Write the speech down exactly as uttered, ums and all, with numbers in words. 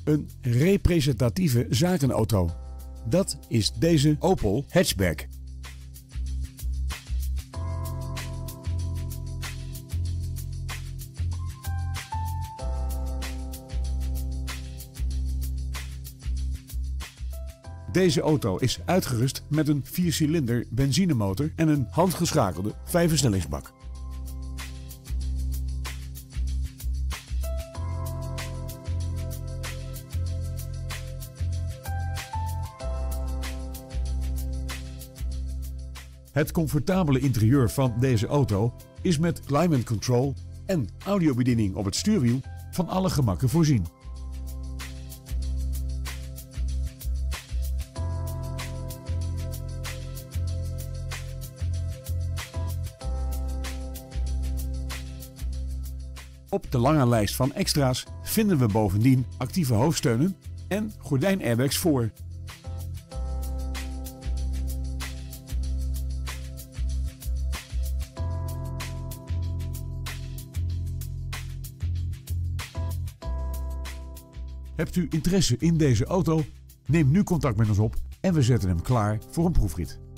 Een representatieve zakenauto. Dat is deze Opel hatchback. Deze auto is uitgerust met een viercilinder benzinemotor en een handgeschakelde vijfversnellingsbak. Het comfortabele interieur van deze auto is met climate control en audiobediening op het stuurwiel van alle gemakken voorzien. Op de lange lijst van extra's vinden we bovendien actieve hoofdsteunen en gordijnairbags voor. Hebt u interesse in deze auto? Neem nu contact met ons op en we zetten hem klaar voor een proefrit.